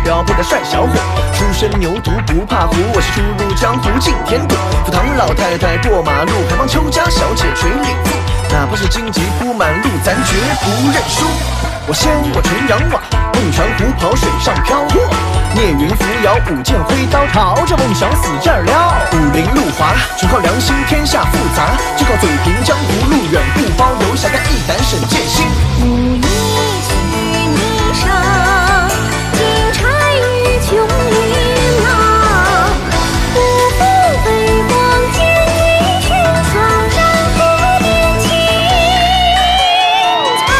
标配的帅小伙。出身牛犊不怕虎，我是初入江湖进田谷。赴唐老太太过马路，还帮邱家小姐捶领腹。哪怕是荆棘铺满路，咱绝不认输。我掀过纯阳瓦，梦传虎跑水上漂。聂云扶摇，舞剑挥刀，朝着梦想死这儿了。武林路滑，纯靠良心，天下复杂，就靠嘴贫，江湖路远不包游侠干一胆沈剑心。 无意取名声，金钗与琼林郎，不负飞光剑一群苍，然后变青苍。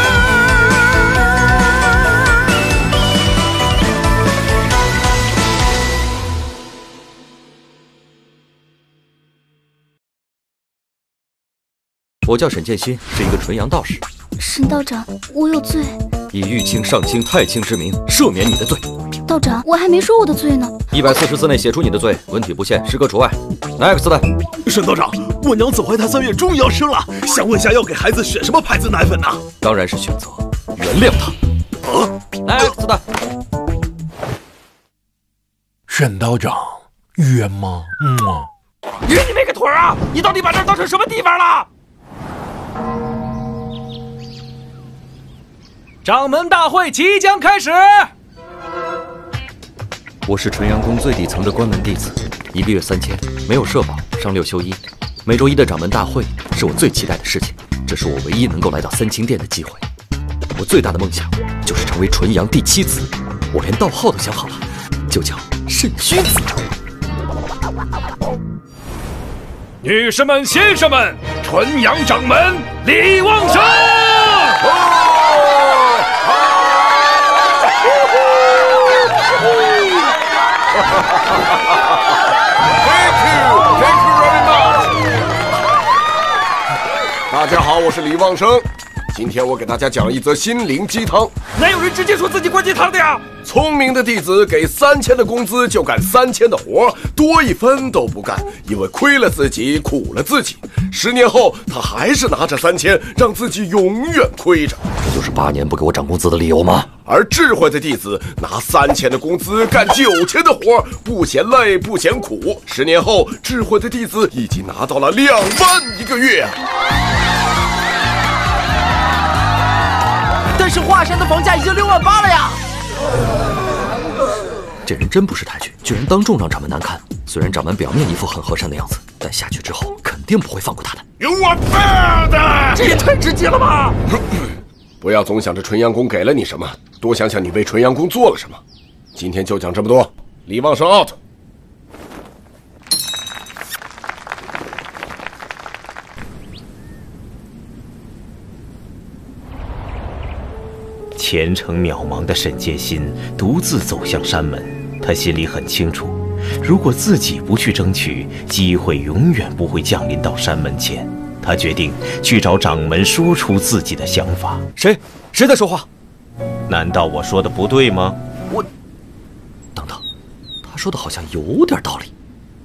我叫沈剑心，是一个纯阳道士。 沈道长，我有罪。 以玉清、上清、太清之名赦免你的罪。 道长，我还没说我的罪呢。 140字内写出你的罪，文体不限，诗歌除外。Next 的。 沈道长，我娘子怀胎3月，终于要生了，想问下要给孩子选什么牌子奶粉呢？ 当然是选择原谅他。Next 的。 沈道长，冤吗？ 约你妹个腿啊！你到底把这儿当成什么地方了？掌门大会即将开始。 我是纯阳宫最底层的关门弟子，1个月3000，没有社保，上6休1。每周一的掌门大会是我最期待的事情，这是我唯一能够来到三清殿的机会。我最大的梦想就是成为纯阳第7子，我连道号都想好了，就叫肾虚子。 女士们、先生们，纯阳掌门李旺生。 Thank you very much。大家好，我是李旺生。今天我给大家讲一则心灵鸡汤。 哪有人直接说自己灌鸡汤的呀？ 聪明的弟子给3000的工资就干3000的活，多1分都不干，因为亏了自己，苦了自己。10年后，他还是拿着3000，让自己永远亏着。 这就是8年不给我涨工资的理由吗？ 而智慧的弟子拿3000的工资干9000的活，不嫌累，不嫌苦。10年后，智慧的弟子已经拿到了2万1个月。 但是华山的房价已经6万8了呀！ 这人真不识抬举，居然当众让掌门难堪。虽然掌门表面一副很和善的样子，但下去之后肯定不会放过他的。 You are bad！ 这也太直接了吧！ 不要总想着纯阳宫给了你什么，多想想你为纯阳宫做了什么。今天就讲这么多，李旺生 out。 前程渺茫的沈剑心独自走向山门，他心里很清楚，如果自己不去争取，机会永远不会降临到山门前。他决定去找掌门说出自己的想法。 谁在说话？ 难道我说的不对吗？ 等等，他说的好像有点道理。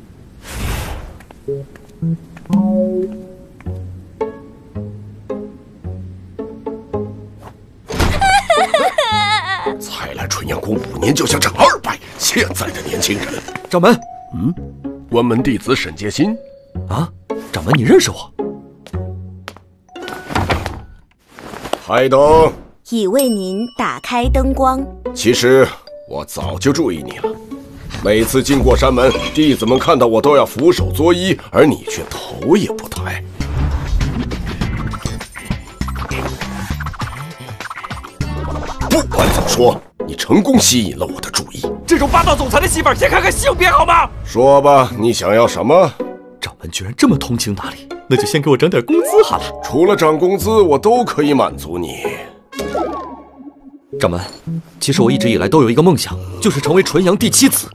才来纯阳宫5年就想涨200，现在的年轻人。 掌门， 关门弟子沈剑心。 啊，掌门你认识我？ 开灯。 已为您打开灯光。 其实我早就注意你了，每次经过山门，弟子们看到我都要俯首作揖，而你却头也不抬。不管怎么说，你成功吸引了我的注意。 这种霸道总裁的戏法，先看看性别好吗？ 说吧，你想要什么？ 掌门居然这么通情达理，那就先给我涨点工资好了。 除了涨工资，我都可以满足你。 掌门，其实我一直以来都有一个梦想，就是成为纯阳第7子。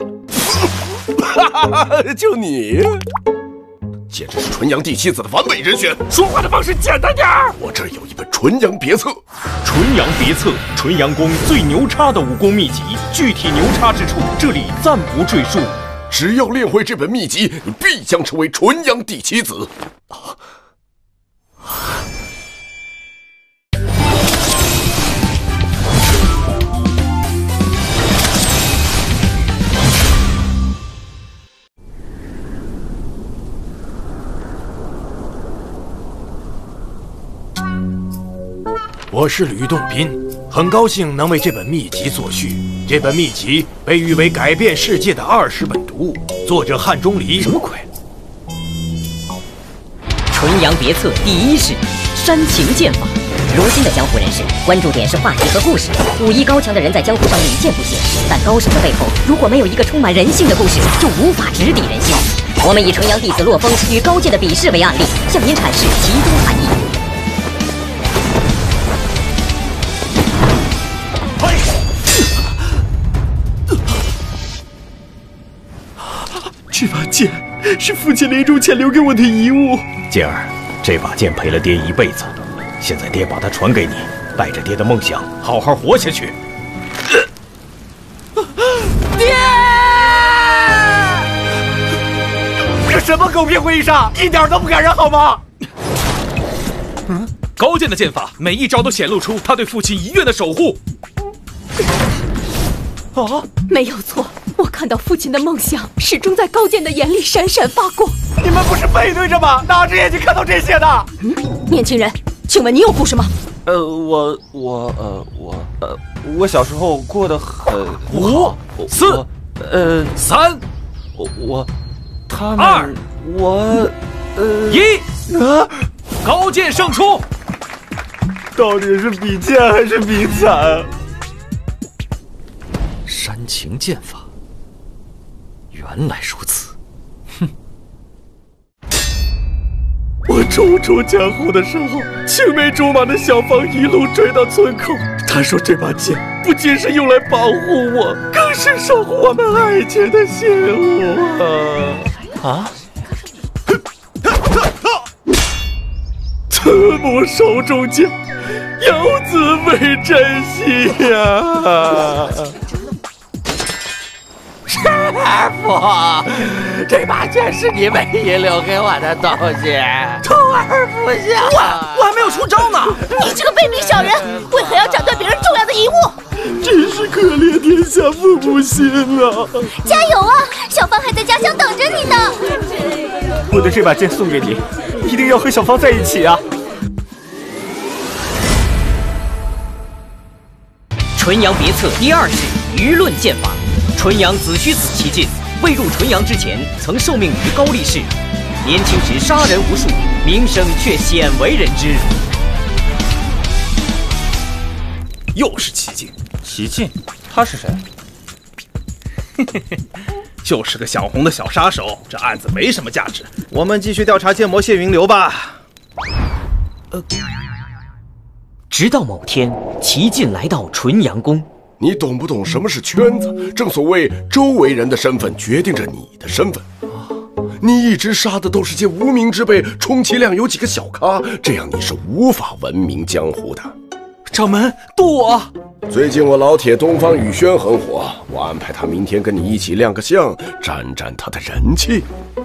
就你，简直是纯阳第7子的完美人选。 说话的方式简单点儿。 我这儿有一本纯阳别册。 纯阳别册，纯阳宫最牛叉的武功秘籍，具体牛叉之处，这里暂不赘述。 只要练会这本秘籍，你必将成为纯阳第7子。 我是吕洞宾，很高兴能为这本秘籍作序。这本秘籍被誉为改变世界的20本读物，作者汉钟离。 什么鬼？ 纯阳别册第1式煽情剑法。如今的江湖人士关注点是话题和故事，武艺高强的人在江湖上屡见不鲜，但高手的背后如果没有一个充满人性的故事，就无法直抵人心。我们以纯阳弟子洛风与高剑的比试为案例，向您阐释其中含义。 这把剑是父亲临终前留给我的遗物。 剑儿，这把剑陪了爹一辈子，现在爹把它传给你，带着爹的梦想，好好活下去。 爹！这什么狗屁会议上，一点都不感人好吗？ 高剑的剑法，每一招都显露出他对父亲遗愿的守护。 啊， 没有错，我看到父亲的梦想始终在高剑的眼里闪闪发光。 你们不是背对着吗？哪只眼睛看到这些的？ 年轻人，请问你有故事吗？ 我小时候过得很 5、4、3， 他们 2、1，高剑胜出。 到底是比剑还是比惨？ 煽情剑法，原来如此。哼！ 我初出江湖的时候，青梅竹马的小芳一路追到村口。她说这把剑不仅是用来保护我，更是守护我们爱情的信物啊！慈母手中剑，游子为珍惜呀！ 师傅，这把剑是你唯一留给我的东西，徒儿不孝。 我还没有出招呢！ 你这个卑鄙小人，为何要斩断别人重要的遗物？ 真是可怜天下父母心啊！ 加油啊，小芳还在家乡等着你呢。 我的这把剑送给你，一定要和小芳在一起啊！ 纯阳别册第2式舆论剑法。纯阳子虚子齐进，未入纯阳之前，曾受命于高力士，年轻时杀人无数，名声却鲜为人知。 又是齐进， 齐进，他是谁？ 就是个小红的小杀手，这案子没什么价值。 我们继续调查剑魔谢云流吧。 直到某天，齐进来到纯阳宫。 你懂不懂什么是圈子？正所谓周围人的身份决定着你的身份。你一直杀的都是些无名之辈，充其量有几个小咖，这样你是无法闻名江湖的。 掌门，渡我！ 最近我老铁东方雨轩很火，我安排他明天跟你一起亮个相，沾沾他的人气。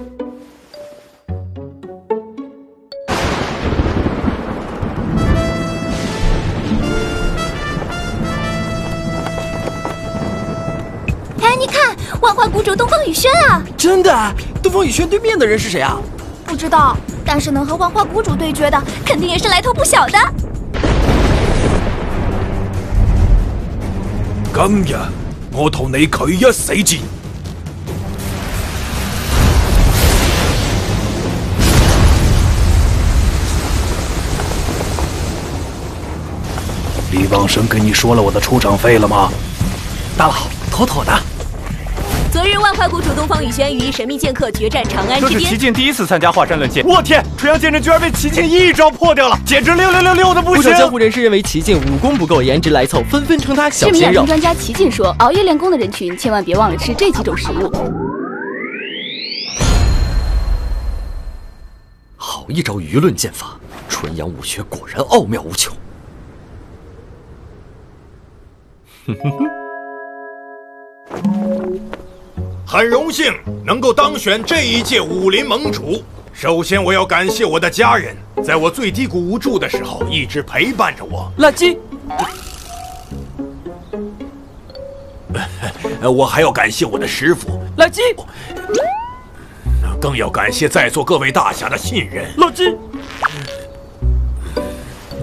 你看，万花谷主东方雨轩啊！ 真的？东方雨轩对面的人是谁啊？ 不知道，但是能和万花谷主对决的，肯定也是来头不小的。 今日我同你佢一死戰。李旺生跟你说了我的出场费了吗？ 大佬，妥妥的。 昨日万花谷主东方雨轩与一神秘剑客决战长安之巅。 这是齐进第一次参加华山论剑，我天！纯阳剑阵居然被齐进一招破掉了，简直666的不行！ 不少江湖人士认为齐进武功不够，颜值来凑，纷纷称他小鲜肉。 知名养生专家齐进说，熬夜练功的人群千万别忘了吃这几种食物。 好一招舆论剑法，纯阳武学果然奥妙无穷。哼哼哼。 很荣幸能够当选这一届武林盟主。首先，我要感谢我的家人，在我最低谷无助的时候一直陪伴着我。 垃圾。 我还要感谢我的师傅。 垃圾。 更要感谢在座各位大侠的信任。 垃圾。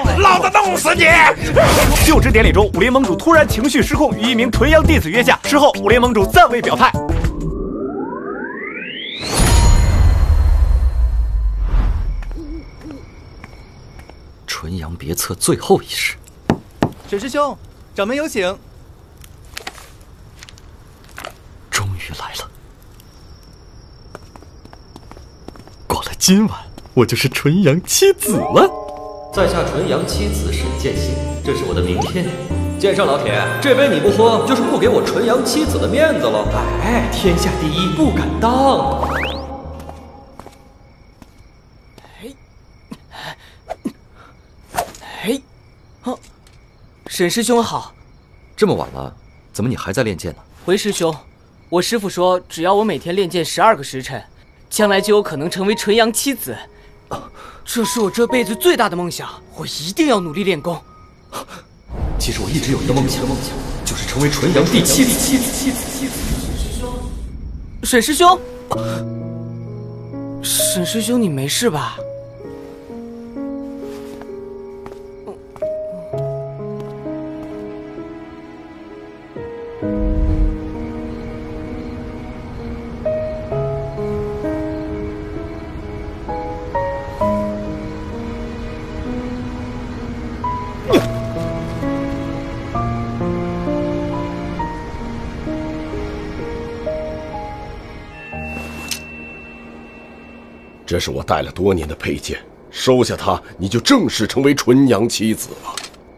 老子弄死你！ 就职典礼中，武林盟主突然情绪失控，与一名纯阳弟子约架。事后，武林盟主暂未表态。 纯阳别册最后一式。 沈师兄，掌门有请。 终于来了。过了今晚，我就是纯阳七子了。在下纯阳七子沈剑心，这是我的名片。剑圣老铁，这杯你不喝，就是不给我纯阳七子的面子了。哎，天下第一不敢当。 沈师兄好。 这么晚了，怎么你还在练剑呢？ 回师兄，我师父说，只要我每天练剑12个时辰，将来就有可能成为纯阳七子。这是我这辈子最大的梦想，我一定要努力练功。 其实我一直有一个梦想，就是成为纯阳第七子。 沈师兄，沈师兄，你没事吧？ 这是我带了多年的佩剑，收下它，你就正式成为纯阳七子了。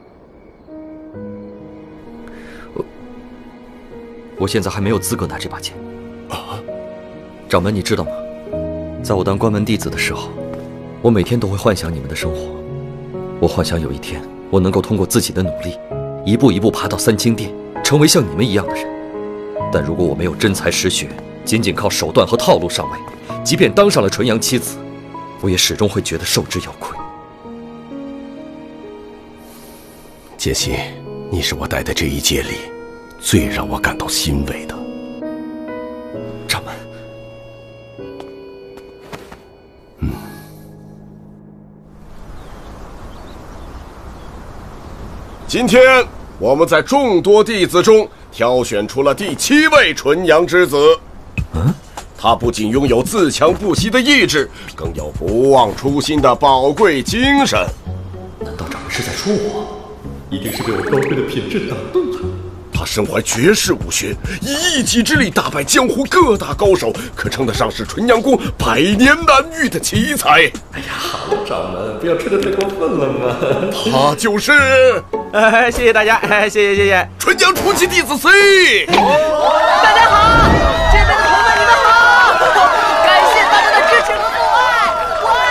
我现在还没有资格拿这把剑。掌门，你知道吗？在我当关门弟子的时候，我每天都会幻想你们的生活。我幻想有一天，我能够通过自己的努力，一步一步爬到三清殿，成为像你们一样的人。但如果我没有真才实学，仅仅靠手段和套路上位，即便当上了纯阳七子，我也始终会觉得受之有愧。 剑心，你是我带的这一届里最让我感到欣慰的。 掌门， 今天我们在众多弟子中挑选出了第7位纯阳之子。他不仅拥有自强不息的意志，更有不忘初心的宝贵精神。 难道掌门是在说我？一定是被我高贵的品质打动了。 他身怀绝世武学，以一己之力打败江湖各大高手，可称得上是纯阳宫100年难遇的奇才。 哎呀，好了，掌门，不要吹得太过分了嘛。 他就是， 谢谢大家，谢谢。 纯阳初期弟子 C。 大家好，这边的同伴你们好。感谢大家的支持和厚爱，我爱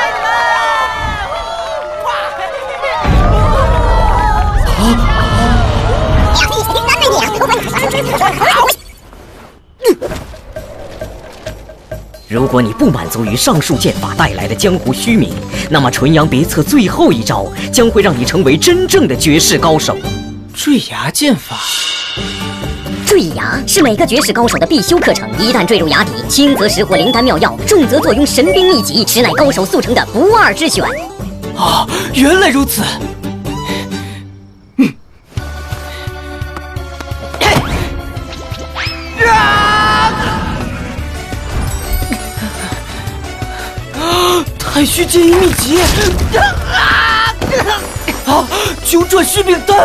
如果你不满足于上述剑法带来的江湖虚名，那么纯阳别册最后一招将会让你成为真正的绝世高手。 坠崖剑法。 坠崖是每个绝世高手的必修课程，一旦坠入崖底，轻则识获灵丹妙药，重则坐拥神兵秘籍，实乃高手速成的不二之选。 哦，原来如此。太虚剑意秘籍！九转续命丹！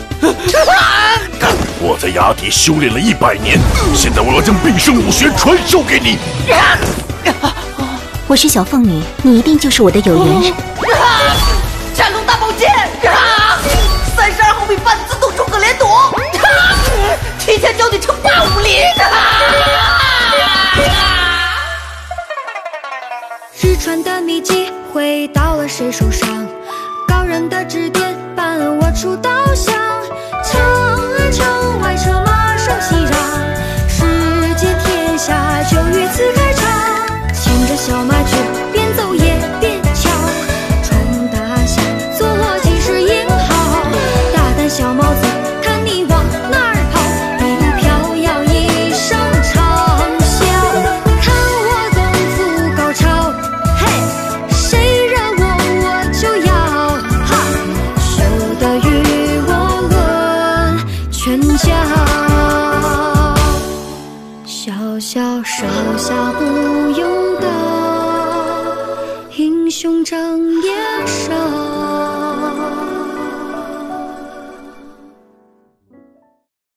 我在崖底修炼了100年，现在我要将毕生武学传授给你。 我是小凤女，你一定就是我的有缘人。 战龙大宝剑，32毫米半自动诸葛连弩，提前教你称霸武林。 失传的秘籍回到了谁手上？高人的指点伴我出刀巷，墙啊城外车马声熙攘，世间天下就于此开场。牵着小马驹，边走也边瞧，冲大象坐骑士英豪，大胆小帽子看你。 小小手下不用的英雄正夜守。